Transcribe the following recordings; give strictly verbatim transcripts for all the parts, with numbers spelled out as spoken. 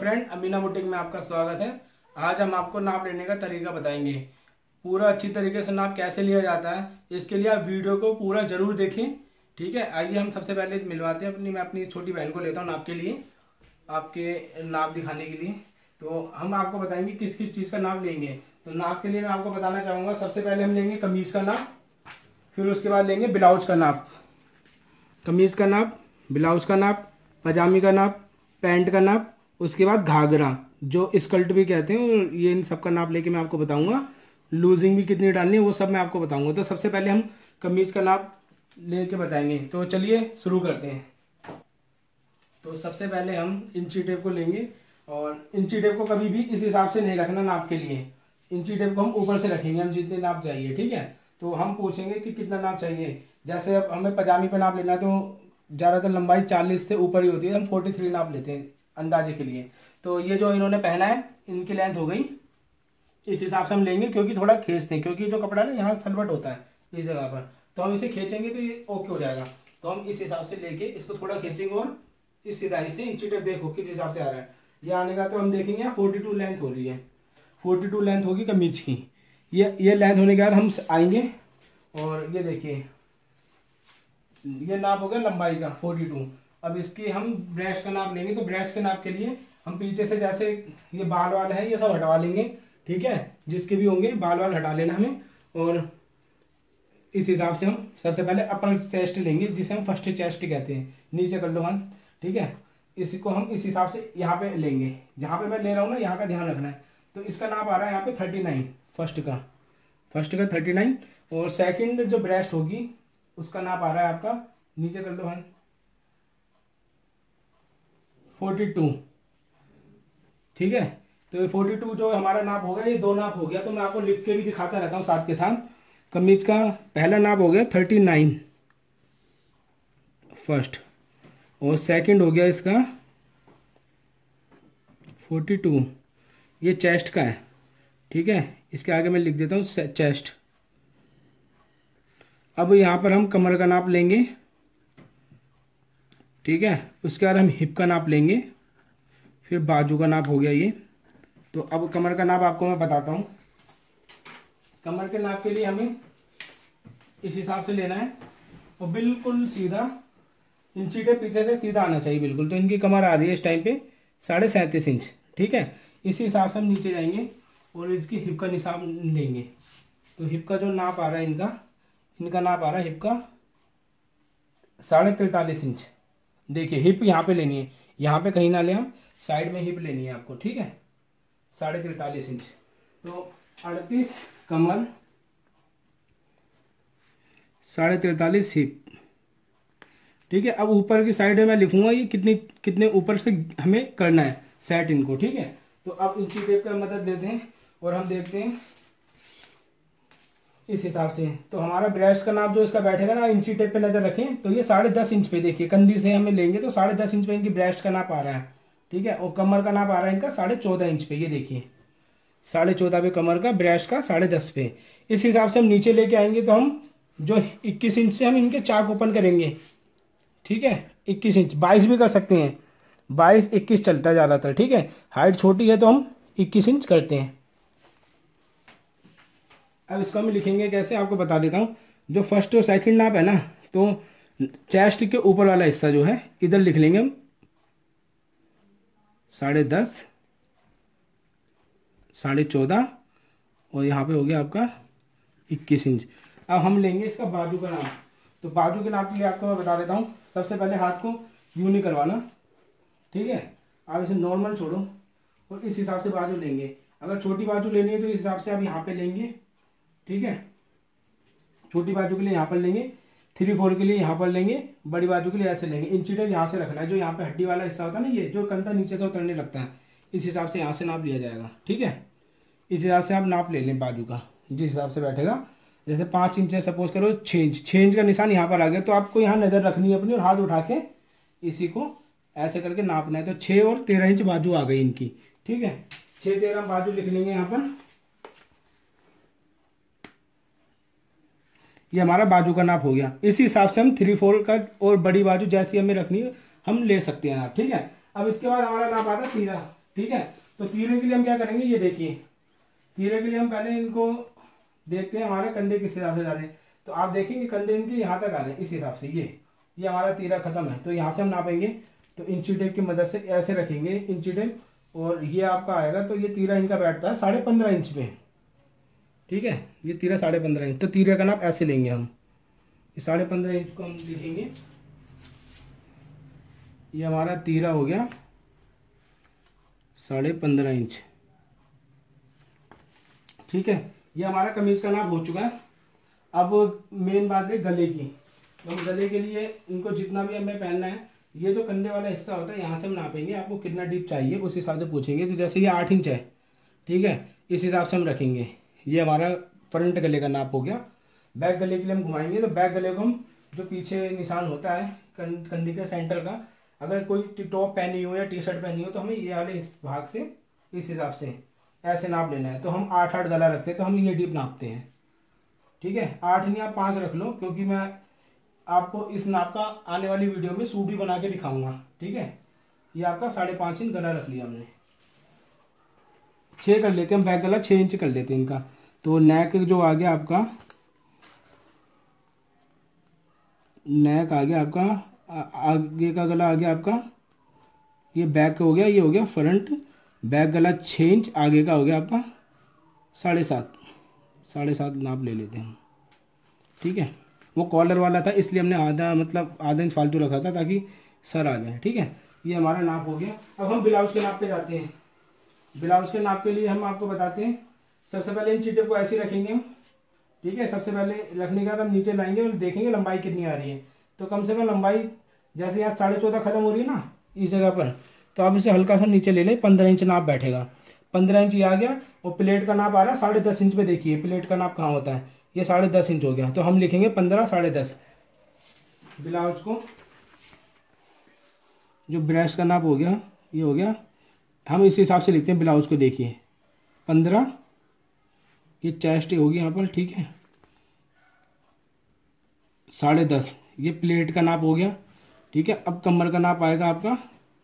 Friend, Amina boutique में आपका स्वागत है। आज हम आपको नाप लेने का तरीका बताएंगे। पूरा अच्छी तरीके से नाप कैसे लिया जाता है, इसके लिए आप वीडियो को पूरा जरूर देखें। ठीक है, आइए हम सबसे पहले मिलवाते हैं अपनी मैं अपनी छोटी बहन को लेता हूँ नाप के लिए, आपके नाप दिखाने के लिए। तो हम आपको बताएंगे किस किस चीज़ का नाप लेंगे। तो नाप के लिए मैं आपको बताना चाहूँगा, सबसे पहले हम लेंगे कमीज़ का नाप, फिर उसके बाद लेंगे ब्लाउज का नाप। कमीज़ का नाप, ब्लाउज का नाप, पजामी का नाप, पैंट का नाप, उसके बाद घाघरा जो स्कर्ट भी कहते हैं, और ये इन सब का नाप लेके मैं आपको बताऊंगा। लूजिंग भी कितनी डालनी है वो सब मैं आपको बताऊंगा। तो सबसे पहले हम कमीज का नाप लेके बताएंगे। तो चलिए शुरू करते हैं। तो सबसे पहले हम इंची टेप को लेंगे, और इंची टेप को कभी भी इस हिसाब से नहीं रखना नाप के लिए। इंची टेप को हम ऊपर से रखेंगे, हम जितने नाप चाहिए। ठीक है, तो हम पूछेंगे कि कितना नाप चाहिए। जैसे अब हमें पजामी पे नाप लेना है तो ज़्यादातर लंबाई चालीस से ऊपर ही होती है, हम तैंतालीस नाप लेते हैं अंदाजे के लिए। तो ये जो इन्होंने पहना है इनकी लेंथ हो गई, इस हिसाब से हम लेंगे, क्योंकि थोड़ा खींचते हैं, क्योंकि जो कपड़ा ना यहाँ सलवट होता है इस जगह पर, तो हम इसे खींचेंगे तो ये ओके हो जाएगा। तो हम इस हिसाब से लेके इसको थोड़ा खींचेंगे, और इस सिधाई से इंची टेप देखो किस हिसाब से आ रहा है ये आने का। तो हम देखेंगे यहाँ फोर्टी टू लेंथ हो रही है, फोर्टी टू लेंथ होगी कमीज की। ये ये लेंथ होने के बाद हम आएंगे, और ये देखिए ये नाप हो गया लंबाई का फोर्टी टू। अब इसकी हम ब्रेस्ट का नाप लेंगे। तो ब्रेस्ट के नाप के लिए हम पीछे से जैसे ये बाल वाल है ये सब हटवा लेंगे। ठीक है, जिसके भी होंगे बाल वाल हटा लेना हमें। और इस हिसाब से हम सबसे पहले अपर चेस्ट लेंगे, जिसे हम फर्स्ट चेस्ट कहते हैं। नीचे कर लो वन। ठीक है, इसको हम इस हिसाब से यहाँ पे लेंगे, जहाँ पे मैं ले रहा हूँ ना यहाँ का ध्यान रखना है। तो इसका नाप आ रहा है यहाँ पे थर्टी नाइन, फर्स्ट का फर्स्ट का थर्टी नाइन। और सेकेंड जो ब्रेस्ट होगी उसका नाप आ रहा है आपका, नीचे कर लो वन, फोर्टी टू। ठीक है, तो ये फोर्टी टू जो हमारा नाप हो गया, ये दो नाप हो गया। तो मैं आपको लिख के भी दिखाता रहता हूँ साथ के साथ। कमीज का पहला नाप हो गया थर्टी नाइन फर्स्ट, और सेकंड हो गया इसका फोर्टी टू, ये चेस्ट का है। ठीक है, इसके आगे मैं लिख देता हूँ चेस्ट। अब यहाँ पर हम कमर का नाप लेंगे। ठीक है, उसके बाद हम हिप का नाप लेंगे, फिर बाजू का नाप हो गया ये। तो अब कमर का नाप आपको मैं बताता हूँ। कमर के नाप के लिए हमें इस हिसाब से लेना है, और बिल्कुल सीधा इंची टेप पीछे से सीधा आना चाहिए बिल्कुल। तो इनकी कमर आ रही है इस टाइम पे साढ़े सैंतीस इंच। ठीक है, इसी हिसाब से हम नीचे जाएंगे और इसकी हिप का निशान लेंगे। तो हिप का जो नाप आ रहा है इनका इनका नाप आ रहा है हिप का साढ़े तैतालीस इंच। देखिए हिप यहाँ पे लेनी है, यहाँ पे कहीं ना ले, हम साइड में हिप लेनी है आपको। ठीक है, साढ़े तैतालीस इंच। तो अड़तीस कमर, साढ़े तैतालीस हिप। ठीक है, अब ऊपर की साइड में मैं लिखूंगा ये कितनी कितने ऊपर से हमें करना है सेट इनको। ठीक है, तो अब इंची टेप का मदद लेते हैं और हम देखते हैं इस हिसाब से। तो हमारा ब्रेस्ट का नाप जो इसका बैठेगा ना, इंची टेप पे नजर रखें तो ये साढ़े दस इंच पे, देखिए कंधी से हमें लेंगे तो साढ़े दस इंच पे इनकी ब्रेस्ट का नाप आ रहा है। ठीक है, और कमर का नाप आ रहा है इनका साढ़े चौदह इंच पे। ये देखिए साढ़े चौदह पे कमर का, ब्रेस्ट का साढ़े दस पे। इस हिसाब से हम नीचे लेके आएंगे तो हम जो इक्कीस इंच से हम इनके चाक ओपन करेंगे। ठीक है, इक्कीस इंच, बाईस भी कर सकते हैं, बाईस इक्कीस चलता है ज़्यादातर। ठीक है, हाइट छोटी है तो हम इक्कीस इंच करते हैं। अब इसको हम लिखेंगे कैसे आपको बता देता हूँ। जो फर्स्ट और सेकंड नाप है ना, तो चेस्ट के ऊपर वाला हिस्सा जो है इधर लिख लेंगे हम साढ़े दस, साढ़े चौदह, और यहाँ पे हो गया आपका इक्कीस इंच। अब हम लेंगे इसका बाजू का नाप। तो बाजू के नाप के लिए आपको मैं बता देता हूँ। सबसे पहले हाथ को यूं नहीं करवाना। ठीक है, आप इसे नॉर्मल छोड़ो और इस हिसाब से बाजू लेंगे। अगर छोटी बाजू लेनी है तो इस हिसाब से आप यहाँ पे लेंगे। ठीक है, छोटी बाजू के लिए यहाँ पर लेंगे, थ्री फोर के लिए यहाँ पर लेंगे, बड़ी बाजू के लिए ऐसे लेंगे। इंची टेप यहाँ से रखना है, जो यहाँ पे हड्डी वाला हिस्सा होता है ना, ये जो कंधा नीचे से उतरने लगता है, इस हिसाब से यहाँ से नाप लिया जाएगा। ठीक है, इस हिसाब से आप नाप ले लें बाजू का, जिस हिसाब से बैठेगा। जैसे पाँच इंच है सपोज करो, छः इंच छः इंच का निशान यहाँ पर आ गया, तो आपको यहाँ नज़र रखनी है अपनी, और हाथ उठा के इसी को ऐसे करके नापना है। तो छः और तेरह इंच बाजू आ गई इनकी। ठीक है, छः तेरह बाजू लिख लेंगे यहाँ पर। ये हमारा बाजू का नाप हो गया। इसी हिसाब से हम थ्री फोर का और बड़ी बाजू जैसी हमें रखनी है हम ले सकते हैं नाप। ठीक है, अब इसके बाद हमारा नाप आता है तीरा। ठीक है। तो तीरे के लिए हम क्या करेंगे, ये देखिए तीरे के लिए हम पहले इनको देखते हैं हमारे कंधे किस हिसाब से जा रहे हैं। तो आप देखेंगे कंधे इनके यहाँ तक आ रहे हैं, इस हिसाब से ये ये हमारा तीरा खत्म है। तो यहाँ से हम नापेंगे, तो इंची टेप की मदद से ऐसे रखेंगे इंची टेप, और ये आपका आएगा। तो ये तीरा इनका बैठता है साढ़े पंद्रह इंच पे, ठीक है। ये तीरा साढ़े पंद्रह इंच, तो तीरे का नाप ऐसे लेंगे हम। ये साढ़े पंद्रह इंच को हम लिखेंगे, ये हमारा तीरा हो गया साढ़े पंद्रह इंच, ठीक है। ये हमारा कमीज का नाप हो चुका है। अब मेन बात है गले की। तो हम गले के लिए इनको जितना भी हमें पहनना है, ये जो कंधे वाला हिस्सा होता है यहाँ से हम नापेंगे, आपको कितना डीप चाहिए उस हिसाब से पूछेंगे। तो जैसे ये आठ इंच है, ठीक है, इस हिसाब से हम रखेंगे। ये हमारा फ्रंट गले का नाप हो गया। बैक गले के लिए हम घुमाएंगे, तो बैक गले को हम जो पीछे निशान होता है कंधे के सेंटर का, अगर कोई टॉप पहनी हो या टी शर्ट पहनी हो तो हमें ये वाले इस भाग से इस हिसाब से ऐसे नाप लेना है। तो हम आठ आठ गला रखते हैं, तो हम ये डीप नापते हैं, ठीक है। आठ नहीं आप पाँच रख लो, क्योंकि मैं आपको इस नाप का आने वाली वीडियो में सूट भी बना के दिखाऊंगा, ठीक है। ये आपका साढ़े पाँच इंच गला रख लिया हमने। छः कर लेते हैं हम, बैक गला छः इंच कर लेते हैं इनका। तो नेक जो आ गया आपका, नेक आ गया आपका, आगे का गला आ गया आपका, ये बैक हो गया, ये हो गया फ्रंट। बैक गला छः इंच, आगे का हो गया आपका साढ़े सात साढ़े सात नाप ले लेते हैं, ठीक है। वो कॉलर वाला था इसलिए हमने आधा मतलब आधा इंच फालतू रखा था ताकि सर आ जाए, ठीक है। ये हमारा नाप हो गया। अब हम ब्लाउज के नाप पे जाते हैं। ब्लाउज के नाप के लिए हम आपको बताते हैं। सबसे पहले इन चीटों को ऐसे रखेंगे हम, ठीक है। सबसे पहले रखने के बाद हम नीचे लाएंगे और देखेंगे लंबाई कितनी आ रही है। तो कम से कम लंबाई जैसे यहाँ साढ़े चौदह खत्म हो रही है ना इस जगह पर, तो आप इसे हल्का सा नीचे ले लें, पंद्रह इंच नाप बैठेगा। पंद्रह इंच ये आ गया। और प्लेट का नाप आ रहा है साढ़े दस इंच पे। देखिए प्लेट का नाप कहाँ होता है, ये साढ़े दस इंच हो गया। तो हम लिखेंगे पंद्रह साढ़े दस। ब्लाउज को जो ब्रेस्ट का नाप हो गया ये हो गया, हम इस हिसाब से लिखते हैं ब्लाउज को। देखिए पंद्रह, ये चेस्ट होगी यहाँ पर, ठीक है। साढ़े दस ये प्लेट का नाप हो गया, ठीक है। अब कमर का नाप आएगा आपका,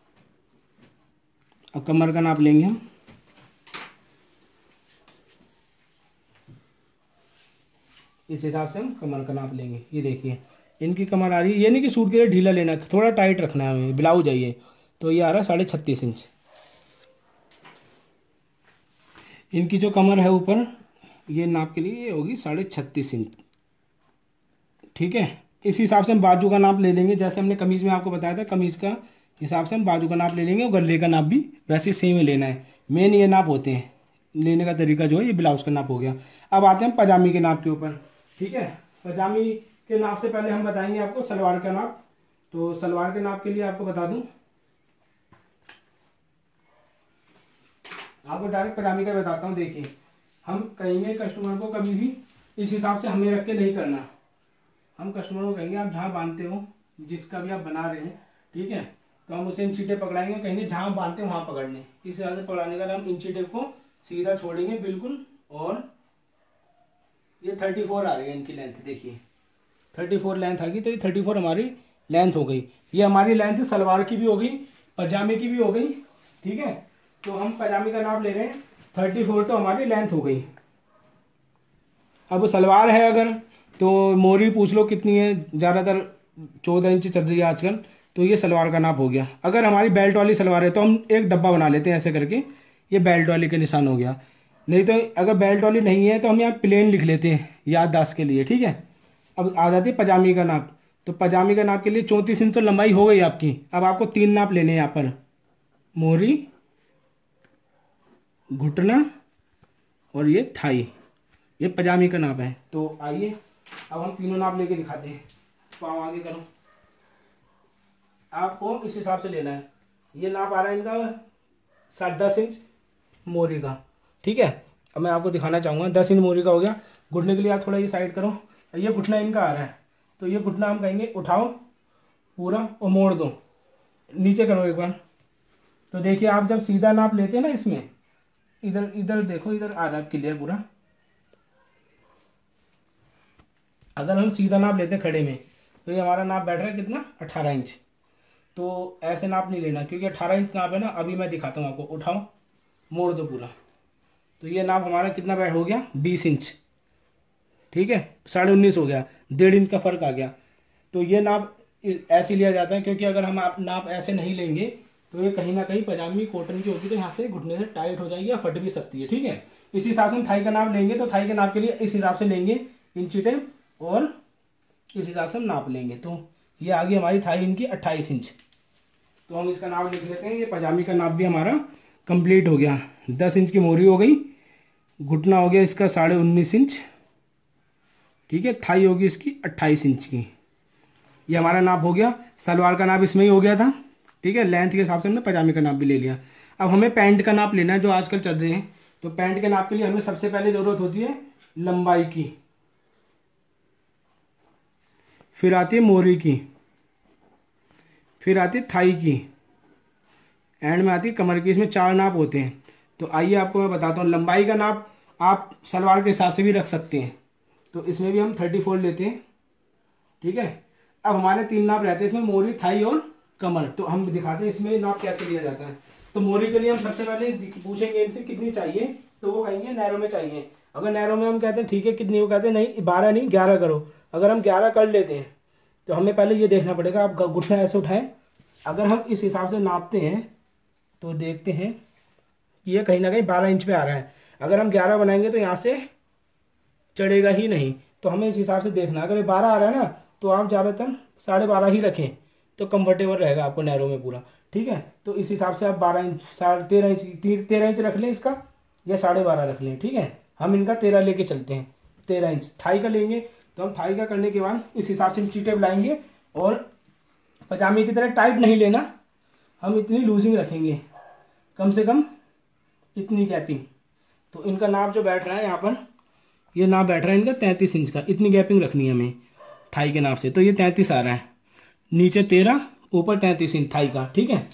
अब कमर का नाप लेंगे हम। इस हिसाब से हम कमर का नाप लेंगे। ये देखिए इनकी कमर आ रही है, ये नहीं कि सूट के लिए ढीला लेना है, थोड़ा टाइट रखना है हमें। ब्लाउज है ये, तो ये आ रहा है साढ़े छत्तीस इंच। इनकी जो कमर है ऊपर, ये नाप के लिए ये होगी साढ़े छत्तीस इंच, ठीक है। इस हिसाब से हम बाजू का नाप ले लेंगे। जैसे हमने कमीज में आपको बताया था, कमीज का हिसाब से हम बाजू का नाप ले लेंगे, और गले का नाप भी वैसे सेम ही लेना है। मेन ये नाप होते हैं, लेने का तरीका जो है ये ब्लाउज का नाप हो गया। अब आते हैं पजामी के नाप के ऊपर, ठीक है। पजामी के नाप से पहले हम बताएंगे आपको सलवार का नाप। तो सलवार के नाप के लिए आपको बता दूं, आपको डायरेक्ट पजामी का बताता हूँ। देखिए हम कहेंगे कस्टमर को कभी भी इस हिसाब से हमें रख के नहीं करना। हम कस्टमर को कहेंगे आप जहाँ बांधते हो, जिसका भी आप बना रहे हैं, ठीक है, तो हम उसे इंची टेप पकड़ाएंगे, कहेंगे जहाँ बांधते हैं वहाँ पकड़ने। इस हिसाब से पकड़ाने के बाद हम इंची टेप को सीधा छोड़ेंगे बिल्कुल। और ये थर्टी फोर आ रही है इनकी लेंथ, देखिए थर्टी फोर लेंथ आ गई। तो ये थर्टी फोर हमारी लेंथ हो गई। ये हमारी लेंथ सलवार की भी हो गई, पजामे की भी हो गई, ठीक है। तो हम पजामे का नाप ले रहे हैं, थर्टी फोर तो हमारी लेंथ हो गई। अब सलवार है अगर, तो मोरी पूछ लो कितनी है, ज़्यादातर चौदह इंच चल रही है आजकल, तो ये सलवार का नाप हो गया। अगर हमारी बेल्ट वाली सलवार है तो हम एक डब्बा बना लेते हैं ऐसे करके, ये बेल्ट वाली के निशान हो गया। नहीं तो अगर बेल्ट वाली नहीं है तो हम यहाँ प्लेन लिख लेते हैं याददाश्त के लिए, ठीक है। अब आ जाती है पजामी का नाप। तो पजामी का नाप के लिए चौंतीस इंच तो लंबाई हो गई आपकी। अब आपको तीन नाप लेने हैं यहाँ पर, मोरी, घुटना और ये थाई, ये पजामी का नाप है। तो आइए अब हम तीनों नाप लेके दिखाते हैं। पाँव आगे करो, आपको इस हिसाब से लेना है। ये नाप आ रहा है इनका साढ़े दस इंच मोरी का, ठीक है। अब मैं आपको दिखाना चाहूँगा, दस इंच मोरी का हो गया। घुटने के लिए आप थोड़ा ये साइड करो, ये घुटना इनका आ रहा है, तो ये घुटना हम कहेंगे उठाओ पूरा और मोड़ दो, नीचे करो एक बार। तो देखिए आप जब सीधा नाप लेते हैं ना, इसमें इधर इधर देखो, इधर आ रहा है क्लियर पूरा। अगर हम सीधा नाप लेते हैं खड़े में, तो ये हमारा नाप बैठ रहा है कितना, अठारह इंच। तो ऐसे नाप नहीं लेना, क्योंकि अठारह इंच नाप है ना। अभी मैं दिखाता हूँ आपको, उठाओ मोड़ दो पूरा। तो ये नाप हमारा कितना बैठ हो गया, बीस इंच, ठीक है, साढ़े उन्नीस हो गया, डेढ़ इंच का फर्क आ गया। तो ये नाप ऐसे लिया जाता है, क्योंकि अगर हम आप नाप ऐसे नहीं लेंगे तो ये कहीं ना कहीं पजामी कॉटन की होगी, तो यहाँ से घुटने से टाइट हो जाएगी या फट भी सकती है, ठीक है। इस हिसाब से हम थाई का नाप लेंगे, तो थाई के नाप के लिए इस हिसाब से लेंगे इंची टेप, और इस हिसाब से हम नाप लेंगे। तो ये आ गई हमारी थाई इनकी अट्ठाईस इंच। तो हम इसका नाप लिख लेते हैं। ये पजामी का नाप भी हमारा कंप्लीट हो गया। दस इंच की मोरी हो गई, घुटना हो गया इसका साढ़े उन्नीस इंच, ठीक है, थाई होगी इसकी अट्ठाईस इंच की। ये हमारा नाप हो गया। सलवार का नाप इसमें ही हो गया था, ठीक है। लेंथ के हिसाब से हमने पजामे का नाप भी ले लिया। अब हमें पैंट का नाप लेना है, जो आजकल चल रहे हैं। तो पैंट के नाप के लिए हमें सबसे पहले ज़रूरत होती है लंबाई की, फिर आती है मोरी की, फिर आती है थाई की, एंड में आती है कमर की। इसमें चार नाप होते हैं। तो आइए आपको मैं बताता हूँ। लंबाई का नाप आप सलवार के हिसाब से भी रख सकते हैं। तो इसमें भी हम थर्टी फोर लेते हैं, ठीक है। अब हमारे तीन नाप रहते हैं इसमें, मोरी, थाई और कमर। तो हम दिखाते हैं इसमें नाप कैसे लिया जाता है। तो मोरी के लिए हम सबसे पहले पूछेंगे इनसे कितनी चाहिए, तो वो कहेंगे नैरो में चाहिए। अगर नैरो में हम कहते हैं ठीक है कितनी, वो कहते हैं नहीं बारह नहीं ग्यारह करो। अगर हम ग्यारह कर लेते हैं तो हमें पहले ये देखना पड़ेगा, आप घुटना ऐसे उठाएं। अगर हम इस हिसाब से नापते हैं तो देखते हैं कि ये कहीं ना कहीं बारह इंच पे आ रहा है। अगर हम ग्यारह बनाएंगे तो यहाँ से चढ़ेगा ही नहीं। तो हमें इस हिसाब से देखना, अगर ये बारह आ रहा है ना तो आप ज़्यादातर साढ़े बारह ही रखें, तो कंफर्टेबल रहेगा आपको नैरो में पूरा, ठीक है। तो इस हिसाब से आप बारह इंच, साढ़े तेरह इंच, तेरह इंच रख लें इसका, या साढ़े बारह रख लें, ठीक है। हम इनका तेरह लेके चलते हैं, तेरह इंच थाई का लेंगे। तो हम थाई का करने के बाद इस हिसाब से चीटे लाएंगे, और पजामे की तरह टाइट नहीं लेना, हम इतनी लूजिंग रखेंगे, कम से कम इतनी गैपिंग। तो इनका नाप जो बैठ रहा है यहाँ पर, ये नाप बैठ रहा है इनका तैंतीस इंच का। इतनी गैपिंग रखनी है हमें थाई के नाप से। तो ये तैंतीस आ रहा है, नीचे तेरह, ऊपर तैंतीस इंच थाई का, ठीक है।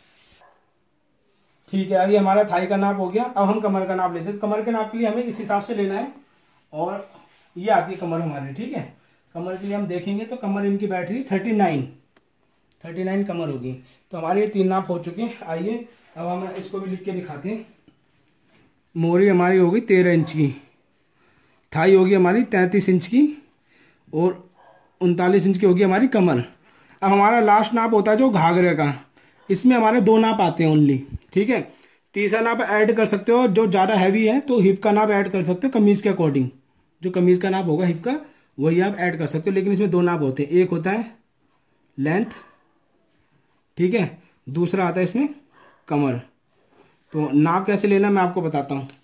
ठीक है, अब ये हमारा थाई का नाप हो गया। अब हम कमर का नाप लेते हैं। कमर के नाप के लिए हमें इस हिसाब से लेना है, और ये आती है कमर हमारी, ठीक है। कमर के लिए हम देखेंगे तो कमर इनकी बैठ रही थर्टी नाइन, थर्टी नाइन कमर होगी। तो हमारे ये तीन नाप हो चुके हैं। आइए अब हम इसको भी लिख के दिखाते हैं। मोरी हमारी होगी तेरह इंच की, थाई होगी हमारी तैंतीस इंच की, और उनतालीस इंच की होगी हमारी कमर। अब हमारा लास्ट नाप होता है जो घाघरे का। इसमें हमारे दो नाप आते हैं ओनली, ठीक है। तीसरा नाप ऐड कर सकते हो, जो ज़्यादा हैवी है तो हिप का नाप ऐड कर सकते हो कमीज़ के अकॉर्डिंग। जो कमीज़ का नाप होगा हिप का, वही आप ऐड कर सकते हो। लेकिन इसमें दो नाप होते हैं, एक होता है लेंथ, ठीक है, दूसरा आता है इसमें कमर। तो नाप कैसे लेना मैं आपको बताता हूँ।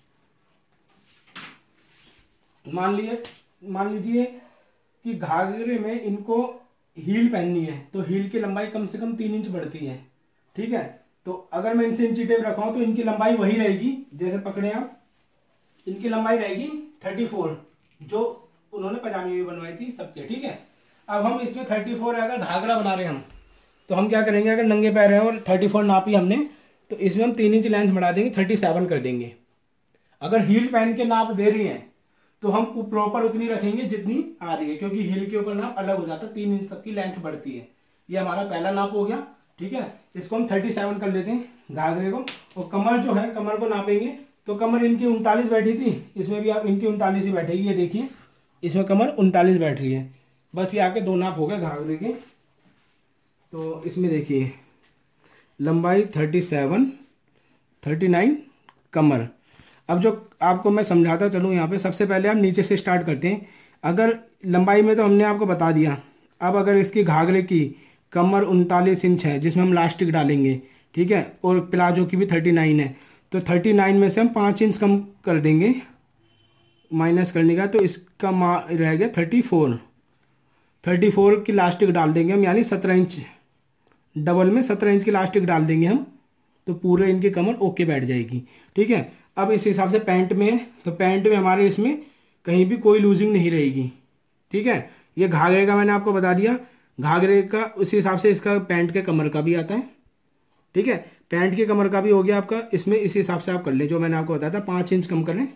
मान लीजिए मान लीजिए कि घाघरे में इनको हील पहननी है, तो हील की लंबाई कम से कम तीन इंच बढ़ती है, ठीक है। तो अगर मैं इनसे इंची टेप रखाऊं तो इनकी लंबाई वही रहेगी, जैसे पकड़े आप, इनकी लंबाई रहेगी थर्टी फोर, जो उन्होंने पजामी में बनवाई थी सबके, ठीक है। अब हम इसमें थर्टी फोर अगर घाघरा बना रहे हैं हम, तो हम क्या करेंगे, अगर नंगे पैर हैं और थर्टी फोर नापी हमने, तो इसमें हम तीन इंच लेंथ बढ़ा देंगे, थर्टी सेवन कर देंगे। अगर हील पहन के नाप दे रही हैं तो हम प्रॉपर उतनी रखेंगे जितनी आ रही है, क्योंकि हील के ऊपर नाप अलग हो जाता है, तीन इंच तक की लेंथ बढ़ती है। ये हमारा पहला नाप हो गया, ठीक है। इसको हम थर्टी सेवन कर लेते हैं घाघरे को। और कमर जो है, कमर को नापेंगे तो कमर इनकी उनतालीस बैठी थी, इसमें भी आप इनकी उनतालीस ही बैठेगी। ये देखिए इसमें कमर उनतालीस बैठ रही है। बस ये आके दो नाप हो गए घाघरे के। तो इसमें देखिए लंबाई थर्टी सेवन, थर्टी नाइन कमर। अब जो आपको मैं समझाता चलूँ यहाँ पे, सबसे पहले आप नीचे से स्टार्ट करते हैं। अगर लंबाई में तो हमने आपको बता दिया। अब अगर इसकी घाघरे की कमर उनतालीस इंच है जिसमें हम लास्टिक डालेंगे, ठीक है, और प्लाजो की भी थर्टी नाइन है, तो थर्टी नाइन में से हम पाँच इंच कम कर देंगे, माइनस करने का, तो इसका मा रह गया थर्टी फोर। थर्टी फोर की लास्टिक डाल देंगे हम, यानी सत्रह इंच, डबल में सत्रह इंच की लास्टिक डाल देंगे हम, तो पूरे इनकी कमर ओके बैठ जाएगी, ठीक है। अब इस हिसाब से पैंट में है, तो पैंट में हमारे इसमें कहीं भी कोई लूजिंग नहीं रहेगी, ठीक है। ये घाघरे का मैंने आपको बता दिया, घाघरे का उसी हिसाब से इसका पैंट के कमर का भी आता है, ठीक है। पैंट की कमर का भी हो गया आपका, इसमें इसी हिसाब से आप कर लें, जो मैंने आपको बताया था, पाँच इंच कम करें,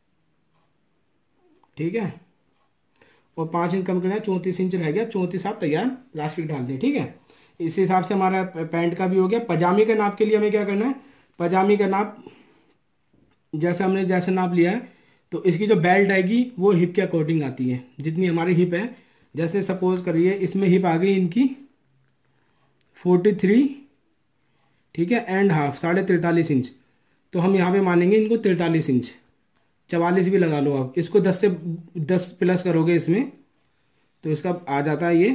ठीक है, और पाँच इंच कम करना है, चौंतीस इंच रह गया, चौंतीस आप तैयार लास्टिक डाल दें, ठीक है। इस हिसाब से हमारा पैंट का भी हो गया। पजामे के नाप के लिए हमें क्या करना है, पजामे का नाप जैसे हमने जैसे नाप लिया है तो इसकी जो बेल्ट आएगी वो हिप के अकॉर्डिंग आती है, जितनी हमारी हिप है। जैसे सपोज करिए इसमें हिप आ गई इनकी फोर्टी थ्री, ठीक है, एंड हाफ, साढ़े तिरतालीस इंच, तो हम यहाँ पे मानेंगे इनको तिरतालीस इंच, चवालीस भी लगा लो आप। इसको दस से दस प्लस करोगे इसमें तो इसका आ जाता है ये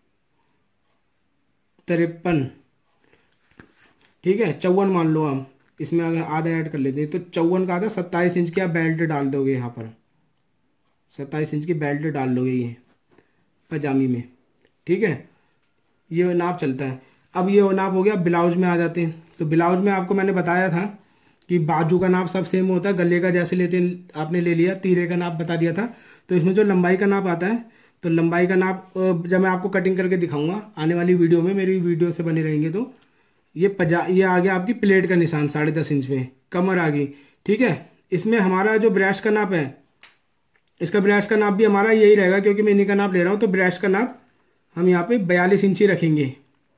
तिरपन, ठीक है, चौवन मान लो हम, इसमें अगर आधा ऐड कर लेते हैं तो चौवन का आधा सत्ताईस इंच की आप बेल्ट डाल दोगे, यहाँ पर सत्ताईस इंच की बेल्ट डाल दोगे ये पजामी में, ठीक है। ये नाप चलता है। अब ये नाप हो गया। ब्लाउज में आ जाते हैं। तो ब्लाउज में आपको मैंने बताया था कि बाजू का नाप सब सेम होता है, गले का जैसे लेते हैं आपने ले लिया, तीरे का नाप बता दिया था। तो इसमें जो लंबाई का नाप आता है, तो लंबाई का नाप जब मैं आपको कटिंग करके दिखाऊंगा आने वाली वीडियो में, मेरी वीडियो से बने रहेंगे, तो ये पजा ये आ गया आपकी प्लेट का निशान साढ़े दस इंच में, कमर आ गई, ठीक है। इसमें हमारा जो ब्रेस्ट का नाप है, इसका ब्रेस्ट का नाप भी हमारा यही रहेगा, क्योंकि मैं इन्हीं का नाप ले रहा हूँ। तो ब्रेस्ट का नाप हम यहाँ पे बयालीस इंच ही रखेंगे।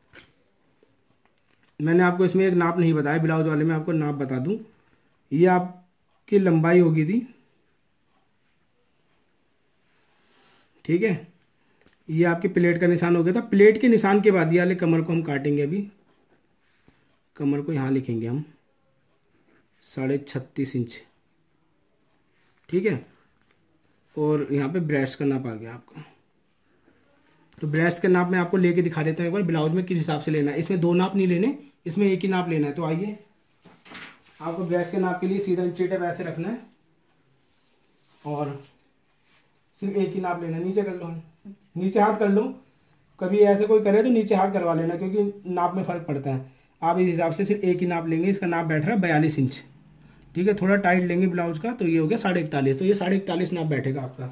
मैंने आपको इसमें एक नाप नहीं बताया, ब्लाउज वाले में आपको नाप बता दूं। ये आपकी लंबाई होगी थी, ठीक है। ये आपकी प्लेट का निशान हो गया था। प्लेट के निशान के बाद ये वाले कमर को हम काटेंगे। अभी कमर को यहाँ लिखेंगे हम साढ़े छत्तीस इंच, ठीक है। और यहाँ पे ब्रेस्ट का नाप आ गया आपका। तो ब्रेस्ट के नाप मैं आपको लेके दिखा देता हूँ एक बार, ब्लाउज में किस हिसाब से लेना है। इसमें दो नाप नहीं लेने, इसमें एक ही नाप लेना है। तो आइए, आपको ब्रेस्ट के नाप के लिए सीधा इंची टेप ऐसे रखना है और सिर्फ एक ही नाप लेना है। नीचे कर लो, नीचे हाथ कर लो। कभी ऐसे कोई करे तो नीचे हाथ करवा लेना, क्योंकि नाप में फ़र्क पड़ता है। आप इस हिसाब से सिर्फ एक ही नाप लेंगे। इसका नाप बैठ रहा है बयालीस इंच, ठीक है। थोड़ा टाइट लेंगे ब्लाउज का, तो ये हो गया साढ़े इकतालीस। तो ये साढ़े इकतालीस नाप बैठेगा आपका।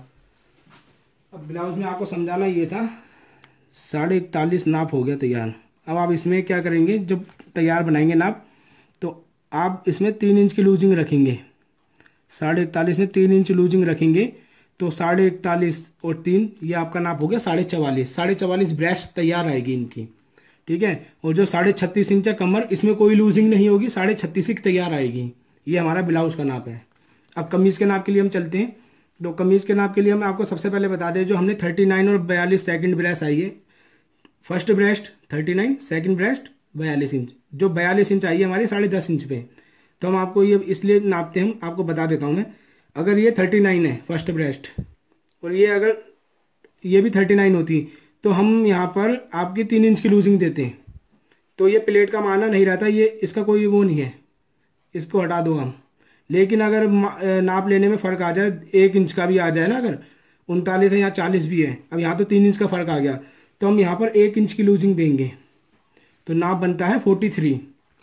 अब ब्लाउज में आपको समझाना ये था, साढ़े इकतालीस नाप हो गया तैयार। अब आप इसमें क्या करेंगे, जब तैयार बनाएंगे नाप, तो आप इसमें तीन इंच की लूजिंग रखेंगे। साढ़े इकतालीस में तीन इंच लूजिंग रखेंगे, तो साढ़े इकतालीस और तीन, ये आपका नाप हो गया साढ़े चवालीस। साढ़े चवालीस ब्रेस्ट तैयार आएगी इनकी, ठीक है। और जो साढ़े छत्तीस इंच है कमर, इसमें कोई लूजिंग नहीं होगी, साढ़े छत्तीस ही तैयार आएगी। ये हमारा ब्लाउज का नाप है। अब कमीज़ के नाप के लिए हम चलते हैं। तो कमीज़ के नाप के लिए हम आपको सबसे पहले बता दें, जो हमने थर्टी नाइन और बयालीस सेकंड ब्रेस्ट आई है। First breast thirty nine, second breast बयालीस इंच। जो बयालीस इंच आई है हमारी साढ़े दस इंच पे, तो हम आपको ये इसलिए नापते हैं, आपको बता देता हूँ मैं। अगर ये थर्टी नाइन है फर्स्ट ब्रेस्ट, और ये अगर ये भी थर्टी नाइन होती, तो हम यहाँ पर आपकी तीन इंच की लूजिंग देते हैं। तो ये प्लेट का माना नहीं रहता, ये इसका कोई वो नहीं है, इसको हटा दो हम। लेकिन अगर नाप लेने में फ़र्क आ जाए, एक इंच का भी आ जाए ना, अगर उनतालीस है या चालीस भी है, अब यहाँ तो तीन इंच का फ़र्क आ गया, तो हम यहाँ पर एक इंच की लूजिंग देंगे। तो नाप बनता है फोर्टी थ्री।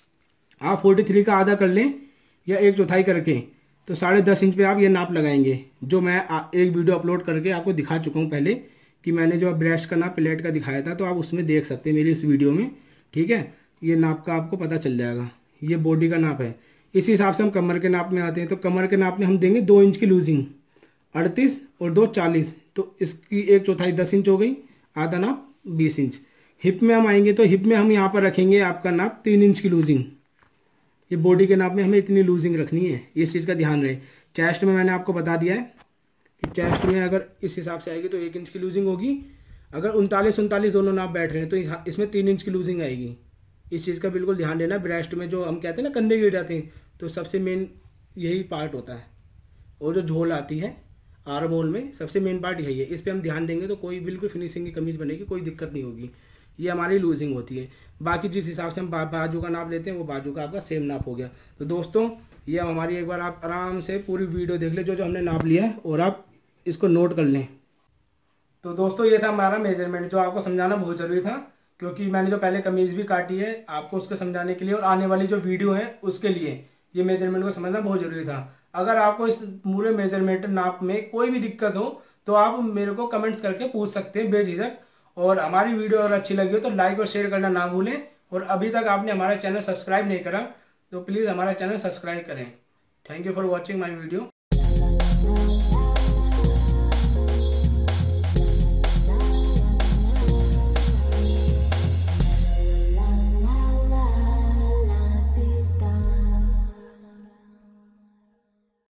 आप फोर्टी थ्री का आधा कर लें या एक चौथाई करके, तो साढ़े दस इंच पे आप ये नाप लगाएंगे। जो मैं एक वीडियो अपलोड करके आपको दिखा चुका हूँ पहले, कि मैंने जो ब्रेस्ट का नाप प्लेट का दिखाया था, तो आप उसमें देख सकते हैं मेरी इस वीडियो में, ठीक है। ये नाप का आपको पता चल जाएगा। ये बॉडी का नाप है। इस हिसाब से हम कमर के नाप में आते हैं। तो कमर के नाप में हम देंगे दो इंच की लूजिंग, अड़तीस और दो चालीस, तो इसकी एक चौथाई दस इंच हो गई, आधा नाप बीस इंच। हिप में हम आएंगे, तो हिप में हम यहाँ पर रखेंगे आपका नाप तीन इंच की लूजिंग। ये बॉडी के नाप में हमें इतनी लूजिंग रखनी है, इस चीज़ का ध्यान रहे। चेस्ट में मैंने आपको बता दिया है कि चेस्ट में अगर इस हिसाब से आएगी तो एक इंच की लूजिंग होगी। अगर उनतालीस उनतालीस दोनों नाप बैठ रहे हैं तो इसमें तीन इंच की लूजिंग आएगी। इस चीज़ का बिल्कुल ध्यान देना। ब्रेस्ट में जो हम कहते हैं ना कंधे गिर जाते हैं, तो सबसे मेन यही पार्ट होता है। और जो झोल आती है आर्म होल में, सबसे मेन पार्ट यही है। इस पर हम ध्यान देंगे तो कोई बिल्कुल फिनिशिंग की कमीज बनेगी, कोई दिक्कत नहीं होगी। ये हमारी लूजिंग होती है। बाकी जिस हिसाब से हम बा, बाजू का नाप लेते हैं, वो बाजू का आपका सेम नाप हो गया। तो दोस्तों, ये हमारी एक बार आप आराम से पूरी वीडियो देख ले, जो जो हमने नाप लिया है, और आप इसको नोट कर लें। तो दोस्तों, ये था हमारा मेजरमेंट, जो आपको समझाना बहुत जरूरी था, क्योंकि मैंने जो पहले कमीज भी काटी है आपको उसको समझाने के लिए, और आने वाली जो वीडियो है उसके लिए ये मेजरमेंट को समझना बहुत जरूरी था। अगर आपको इस पूरे मेजरमेंट नाप में कोई भी दिक्कत हो, तो आप मेरे को कमेंट्स करके पूछ सकते हैं बेझिझक। और हमारी वीडियो अगर अच्छी लगी हो तो लाइक और शेयर करना ना भूलें। और अभी तक आपने हमारा चैनल सब्सक्राइब नहीं करा, तो प्लीज़ हमारा चैनल सब्सक्राइब करें। Thank you for watching my video.